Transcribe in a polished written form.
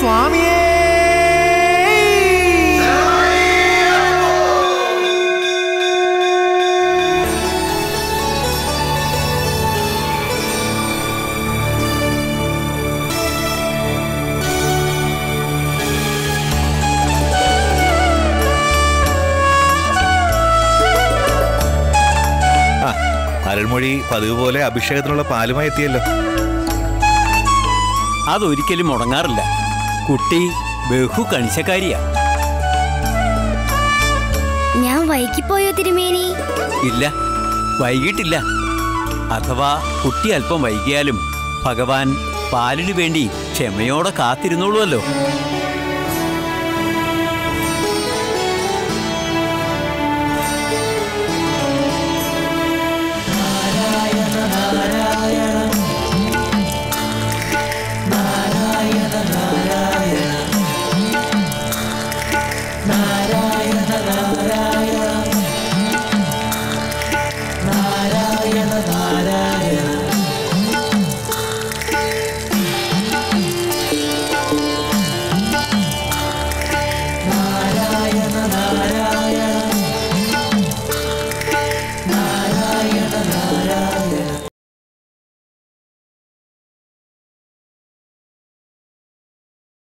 സ്വാമിയേ. അരുൾമൊഴി പതിവ് പോലെ അഭിഷേകത്തിനുള്ള പാലുമായി എത്തിയല്ലോ. അതൊരിക്കലും മുടങ്ങാറില്ല. കുട്ടി ബഹു കണിശക്കാരിയാ. ഞാൻ വൈകിപ്പോയോ തിരുമേനി? ഇല്ല, വൈകിട്ടില്ല. അഥവാ കുട്ടി അല്പം വൈകിയാലും ഭഗവാൻ പാലിനു വേണ്ടി ക്ഷമയോടെ കാത്തിരുന്നോളൂല്ലോ.